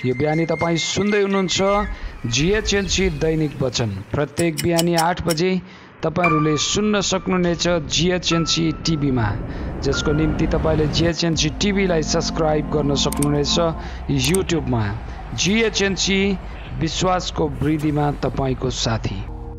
यो बिहानी तपाईं सुन्दै हुनुहुन्छ GHNC दैनिक वचन। प्रत्येक बिहानी 8 बजे तपाईहरुले सुन्न सक्नुहुनेछ GHNC टिभीमा, जसको निम्ति तपाईले GHNC टिभीलाई सब्स्क्राइब गर्न सक्नुहुनेछ युट्युबमा। GHNC विश्वासको वृद्धिमा तपाईको साथी।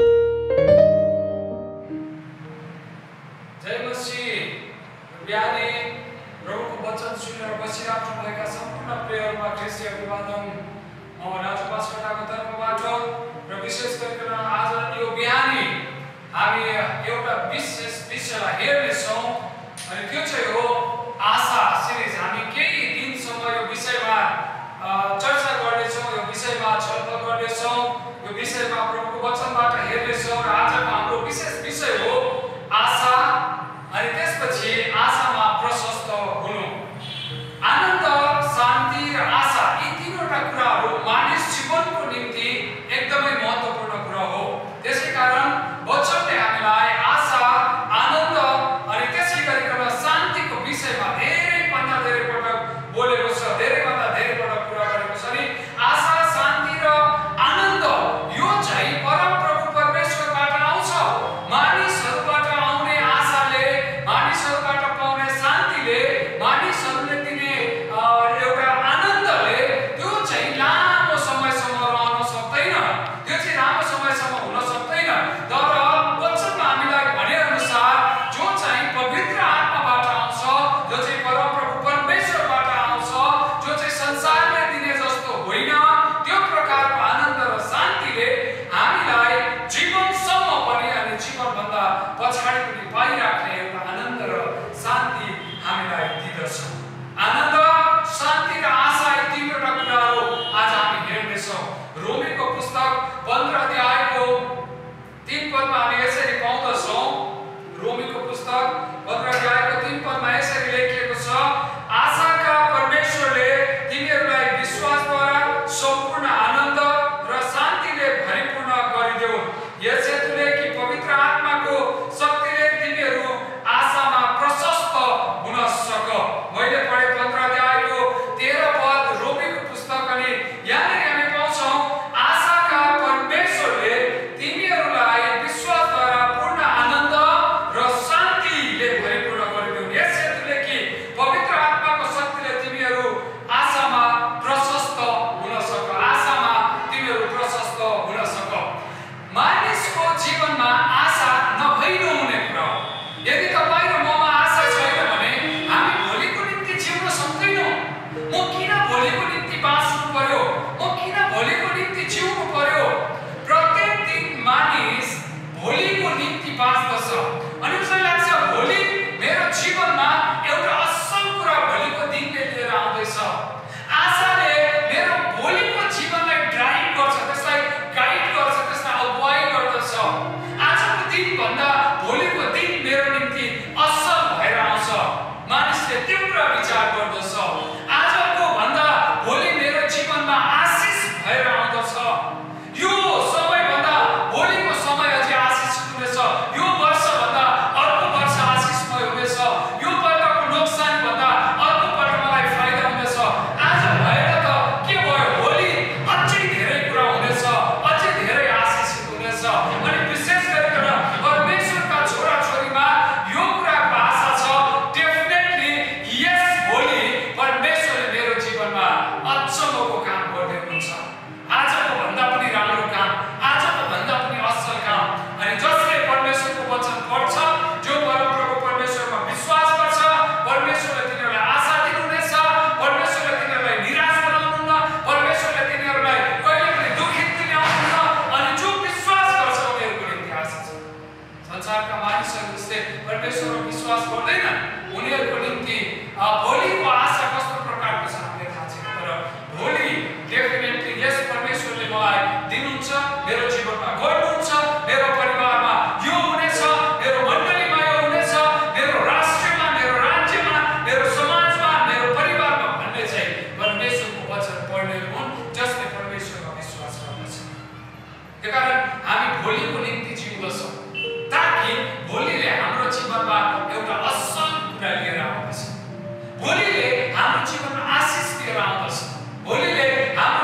जय मसीह। बिहानी प्रभुको वचन सुनेर बसिराख्नुभएका सम्पूर्ण प्रियहरूमा ख्रीष्टीय अभिवादन। म राजु बास्कोटाको तर्फबाट र विशेष गरिकन आज यो बिहानी हामी एउटा विशेष विषयलाई हेर्नेछौँ अनि त्यो चाहिँ हो आशा सिरिज। हामी केही दिनसम्म यो विषयमा चर्चा गर्नेछौँ, यो विषयमा छलफल गर्नेछौँ, यो विषयमा प्रभुको वचनबाट हेर्नेछौँ र आजको हाम्रो विशेष विषय हो आशा अनि त्यसपछि आशामा प्रशस्त हुनु। आनन्द, शान्ति र आशा यी तीनवटा कुराहरू मानिस जीवनको निम्ति एकदमै महत्त्वपूर्ण कुरा हो। त्यसैकारण वचनले हामीलाई आशा, आनन्द अनि त्यसै गरिकन शान्तिको विषयमा धेरैभन्दा धेरै पटक बोलेको छ, धेरैभन्दा धेरै पटक कुरा गरेको छ। अनि आशा, शान्ति र आनन्द यो चाहिँ परमप्रभु परमेश्वरबाट आउँछ। मानिसहरूबाट आउने आशाले, मानिसहरूबाट पाउने शान्तिले, मानिसहरूले दिने एउटा आनन्दले त्यो चाहिँ लामो समयसम्म रहन सक्दैन, त्यो चाहिँ लामो समयसम्म हुन सक्दैन। तर वचनमा हामीलाई भने अनुसार जो चाहिँ पवित्र आत्माबाट आउँछ, जो चाहिँ परमप्रभु परमेश्वरबाट आउँछ, जो चाहिँ संसारले दिने जस्तो होइन, त्यो प्रकारको आनन्द र शान्तिले हामीलाई जीवनसम्म पनि अनि जीवनभन्दा पछाडि पनि पाइराख्ने एउटा आनन्द र शान्ति हामीलाई दिँदछ। आनन्द, शान्ति र आशा यी तीनवटा कुराहरू आज हामी हेर्नेछौँ। रोमीको पुस्तक 15 अध्यायको 3 पदमा हामी यसरी पाउँदछौँ। रोमीको पुस्तक 15 अध्यायको 3 पदमा यसरी लेखिएको छ, आशाका परमेश्वरले तिमीहरूलाई विश्वासद्वारा सम्पूर्ण आनन्द र शान्तिले भरिपूर्ण गरिदेऊन्, यस हेतुले कि पवित्र आत्माको शक्तिले तिमीहरू आशामा प्रशस्त हुन सक। मैले पढे 15 अध्यायको 13 पद रोमीको पुस्तक। अनि यहाँनिर हामी पाउँछौँ आशाका परमेश्वरले तिमीहरूलाई विश्वासद्वारा पूर्ण आनन्द र शान्तिले भरिपूर्ण गरिदेऊन्, यस हेतुले कि पवित्र आत्माको शक्तिले तिमीहरू आशामा प्रशस्त हुन सक, आशामा तिमीहरू प्रशस्त हुन सक। मानिसको जीवनमा आशा नभई नहुने कुरा हो। यदि तपाईँ र ममा आशा छैन भने हामी भोलिको निम्ति जिउन सक्दैनौँ। म किन भोलिको निम्ति बाँच्नु पर्यो, म किन भोलिको निम्ति जिउनु पर्यो। प्रत्येक दिन मानिस भोलिको निम्ति बाँच्दछ अनि उसलाई लाग्छ भोलि मेरो जीवनमा एउटा असल कुरा भोलिको दिनले लिएर आउँदैछ। आशाले मेरो भोलिको जीवनलाई ड्राइभ गर्छ, त्यसलाई गाइड गर्छ, त्यसलाई अगुवाई गर्दछ। आजको दिनभन्दा भोलिको दिन मेरो निम्ति असल भएर आउँछ, मानिसले त्यो कुरा विचार गर्दछ। आजको भन्दा भोलि मेरो जीवनमा आशिष भएर आउँदछ। यो समयभन्दा भोलिको समय अझै आशिष हुनेछ, यो वर्षभन्दा अर्को वर्ष आशिषमय हुनेछ, यो पल्टको नोक्सानभन्दा अर्को पल्ट मलाई फाइदा हुनेछ। आज भएर त के भयो, भोलि अझै धेरै कुरा हुनेछ, अझै धेरै आशिषित हुनेछ। अनि विशेष गरिकन परमेश्वरका छोराछोरीमा यो कुराको आशा छ, डेफिनेटली यस भोलि परमेश्वरले मेरो जीवनमा अचम्मको काम गर्दै हुनुहुन्छ। आजको भन्दा पनि राम्रो काम, आजको भन्दा पनि असल काम। अनि जसले परमेश्वरको वचन पढ्छ, जो परमप्रभु परमेश्वरमा विश्वास गर्छ, परमेश्वरले तिनीहरूलाई आशा दिनुहुनेछ, परमेश्वरले तिनीहरूलाई निराश बनाउनुहुन्न, परमेश्वरले तिनीहरूलाई कहिले पनि दुखित दिनुहुन्न। अनि जो विश्वास गर्छ उनीहरूको निम्ति आशा छ। संसारका मानिसहरू जस्तै परमेश्वरमा विश्वास गर्दैन, उनीहरूको निम्ति भोलिको आशा कस्तो प्रकारको छ हामीले थाहा छैन। तर भोलि डेफिनेटली यस परमेश्वरले मलाई दिनुहुन्छ, मेरो जीवनमा गर्नुहुन्छ, मेरो परिवारमा यो हुनेछ, मेरो मण्डलीमा यो हुनेछ, मेरो राष्ट्रमा, मेरो राज्यमा, मेरो समाजमा, मेरो परिवारमा भन्ने चाहिँ परमेश्वरको वचन पढ्नेहरू हुन्, जसले परमेश्वरमा विश्वास गर्दछ। त्यसकारण हामी भोलिको निम्ति जिउँदछौँ ताकि भोलिले हाम्रो जीवनमा एउटा असल कुरा लिएर आउँदछ। भोलिले हाम्रो जीवनमा आशिष लिएर आउँदछ। भोलिले हाम्रो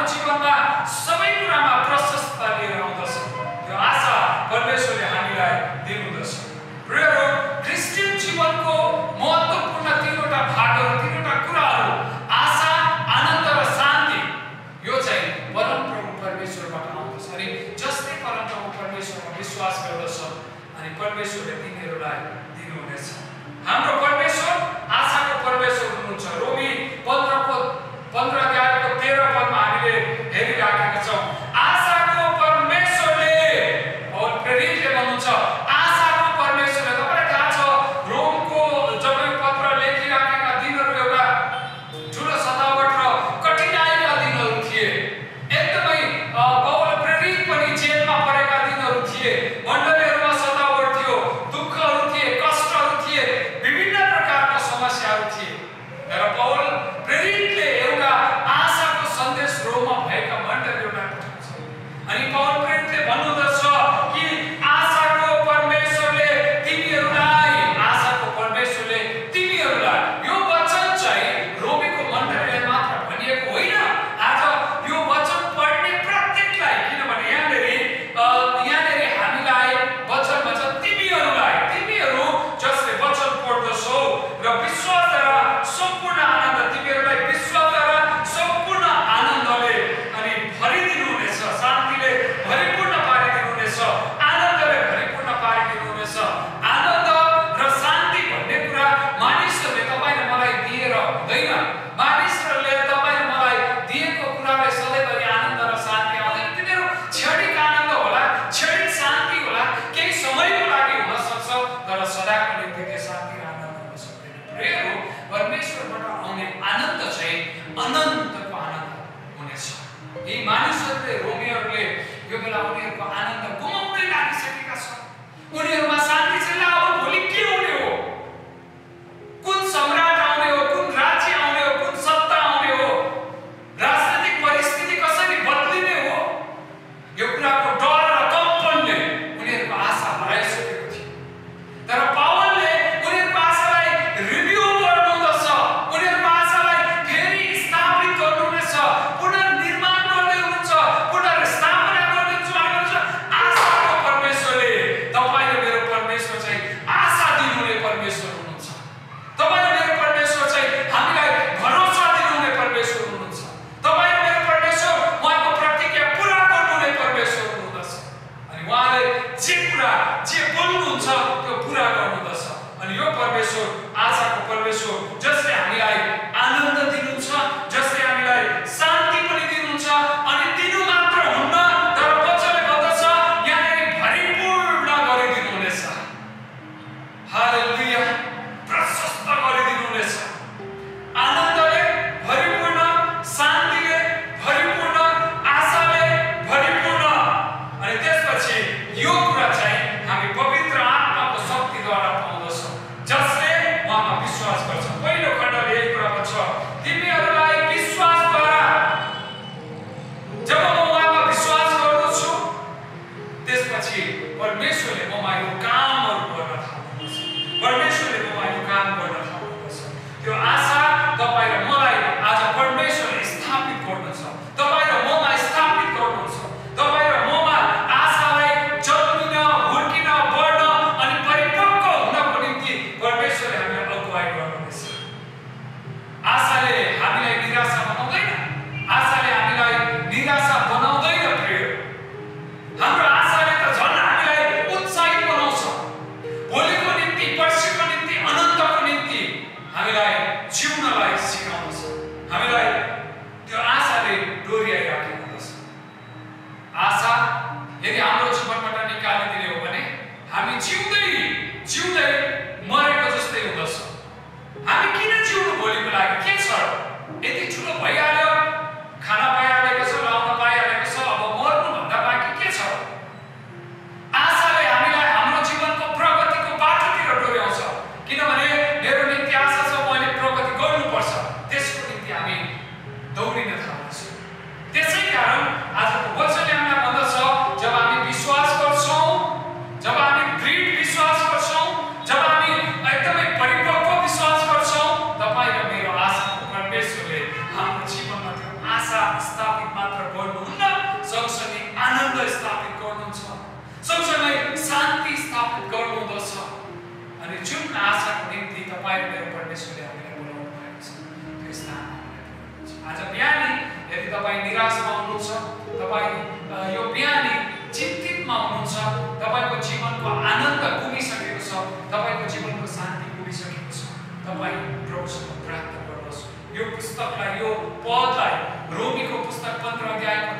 विश्वास गर्छौ। पहिलो खण्डले यही कुरा भन्छ, तिमीहरूलाई विश्वासद्वारा जब म उहाँमा विश्वास गर्दछु त्यसपछि परमेश्वरले ममा यो कामहरू गर्न थाल्नुहुन्छ। परमेश्वरले ममा यो काम गर्न थाल्नुहुन्छ। त्यो आशा तपाईँ र मलाई आज परमेश्वरले स्थापित गर्नुहुन्छ। तपाईँ र ममा स्थापित गर्नुहुन्छ। तपाईँ र ममा आशालाई जन्मिन, हुर्किन, बढ्न अनि परिपक्व हुनको निम्ति परमेश्वरले हामीलाई अगुवाई गर्नुहुनेछ। आशाले हामीलाई निराशा बनाउँदैन। आशाले हामीलाई निराशा बनाउँदैन प्रिय। हाम्रो आशाले त झन् हामीलाई उत्साहित बनाउँछ। भोलिको निम्ति, पर्सिको निम्ति, अनन्तको निम्ति हामीलाई जिउनलाई सिकाउँछ। हामीलाई त्यो आशाले डोर्याइराखेको हुँदछ। आशा यदि हाम्रो जीवनबाट निकालिदिने हो भने हामी जिउँदै मरेको जस्तै हुँदछ। हामी किन जिउनु भोलिको लागि? के छ? यति ठुलो भइहाल्यो, खाना पाइहालेको छ, लाउन पाइहालेको छ, अब मर्नुभन्दा बाँकी के छ? आशाले हामीलाई हाम्रो जीवनको प्रगतिको बाटोतिर डोर्याउँछ। किनभने मेरो निम्ति आशा छ, मैले प्रगति गर्नुपर्छ। त्यसको निम्ति हामी दौडिन थाल्छौँ। त्यसै कारण आजको वचनले हामीलाई भन्दछ, जब हामी विश्वास गर्छौँ, जब हामी दृढ विश्वास गर्छौँ, जब हामी एकदमै परिपक्व विश्वास गर्छौँ, तपाईँ र मेरो आशाको परमेश्वरले हाम्रो जीवनमा त्यो आशा स्थापित मात्र गर्नुहुन्न, सँगसँगै आनन्द स्थापित गर्नुहुन्छ, सँगसँगै शान्ति स्थापित गर्नुहुँदछ। अनि जुन आशाको निम्ति तपाईँ र मेरो परमेश्वरले हामीलाई बोलाउनु भएको छ त्यो स्थानमा आज बिहानी यदि तपाईँ निराशमा हुनुहुन्छ, तपाईँ यो बिहानी चिन्तितमा हुनुहुन्छ, तपाईँको जीवनको आनन्द गुमिसकेको छ, तपाईँको जीवनको शान्ति गुमिसकेको छ, तपाईँ प्रभुसँग प्रार्थना गर्नुहोस्। यो पुस्तकलाई, यो पदलाई, रोमीको पुस्तक 15 अध्यायको